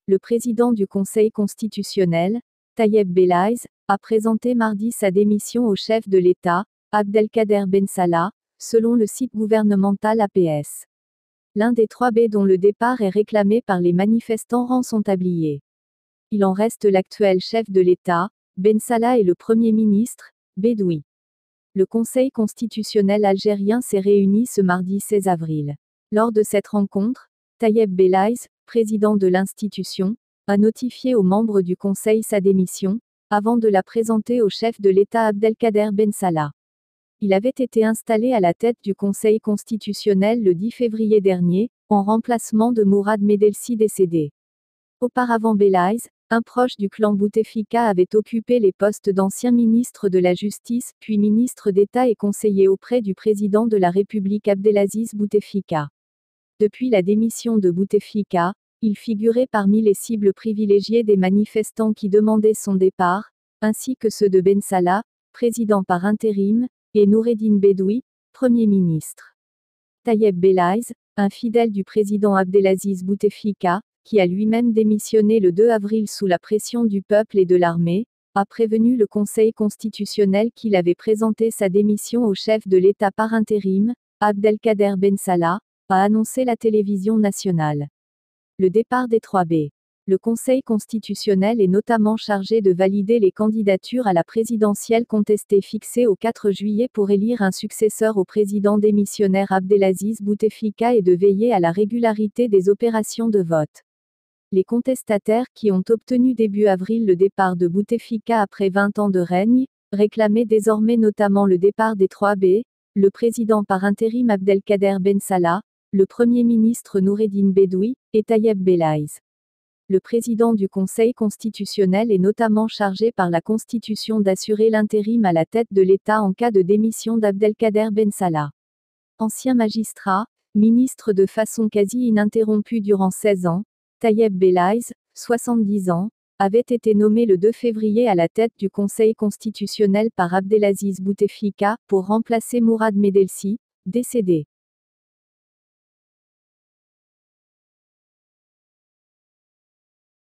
Le président du Conseil constitutionnel, Tayeb Belaiz, a présenté mardi sa démission au chef de l'État, Abdelkader Ben Salah, selon le site gouvernemental APS. L'un des 3 B dont le départ est réclamé par les manifestants rend son tablier. Il en reste l'actuel chef de l'État, Ben Salah, et le Premier ministre, Bedoui. Le Conseil constitutionnel algérien s'est réuni ce mardi 16 avril. Lors de cette rencontre, Tayeb Belaiz, président de l'institution, a notifié aux membres du Conseil sa démission, avant de la présenter au chef de l'État Abdelkader Ben Salah. Il avait été installé à la tête du Conseil constitutionnel le 10 février dernier, en remplacement de Mourad Medelsi décédé. Auparavant, Belaiz, un proche du clan Bouteflika, avait occupé les postes d'ancien ministre de la Justice, puis ministre d'État et conseiller auprès du président de la République Abdelaziz Bouteflika. Depuis la démission de Bouteflika, il figurait parmi les cibles privilégiées des manifestants qui demandaient son départ, ainsi que ceux de Ben Salah, président par intérim, et Noureddine Bedoui, Premier ministre. Tayeb Belaiz, un fidèle du président Abdelaziz Bouteflika, qui a lui-même démissionné le 2 avril sous la pression du peuple et de l'armée, a prévenu le Conseil constitutionnel qu'il avait présenté sa démission au chef de l'État par intérim, Abdelkader Ben Salah, a annoncé la télévision nationale. Le départ des 3 B. Le Conseil constitutionnel est notamment chargé de valider les candidatures à la présidentielle contestée fixée au 4 juillet pour élire un successeur au président démissionnaire Abdelaziz Bouteflika et de veiller à la régularité des opérations de vote. Les contestataires qui ont obtenu début avril le départ de Bouteflika après 20 ans de règne, réclamaient désormais notamment le départ des 3 B, le président par intérim Abdelkader Ben Salah, le Premier ministre Noureddine Bedoui, et Tayeb Belaiz. Le président du Conseil constitutionnel est notamment chargé par la Constitution d'assurer l'intérim à la tête de l'État en cas de démission d'Abdelkader Ben Salah. Ancien magistrat, ministre de façon quasi ininterrompue durant 16 ans, Tayeb Belaiz, 70 ans, avait été nommé le 2 février à la tête du Conseil constitutionnel par Abdelaziz Bouteflika, pour remplacer Mourad Medelsi, décédé.